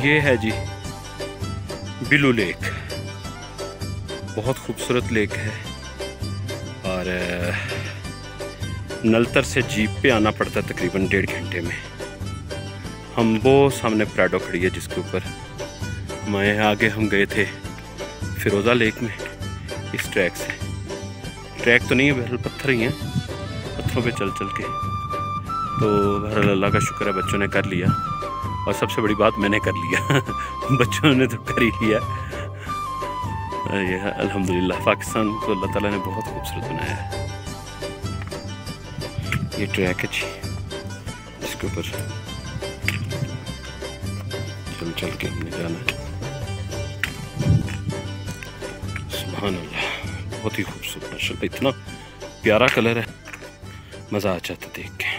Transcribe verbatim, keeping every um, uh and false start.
ये है जी बिलू लेक, बहुत खूबसूरत लेक है। और नलतर से जीप पे आना पड़ता है तकरीबन डेढ़ घंटे में। हम वो सामने प्राडो खड़ी है जिसके ऊपर मैं आगे हम गए थे फिरोज़ा लेक में इस ट्रैक से। ट्रैक तो नहीं है, बहरहाल पत्थर ही हैं, पत्थरों पे चल चल के। तो बहरहाल अल्लाह का शुक्र है बच्चों ने कर लिया, और सबसे बड़ी बात मैंने कर लिया बच्चों ने तो कर ही लिया। ये है अल्हम्दुलिल्लाह, पाकिस्तान को अल्लाह ताला ने बहुत खूबसूरत बनाया है। ये ट्रैक है जी इसके ऊपर चल चल के हमने जाना है। सुभान अल्लाह, बहुत ही खूबसूरत माशाल्लाह, इतना प्यारा कलर है, मज़ा आ जाता देख के।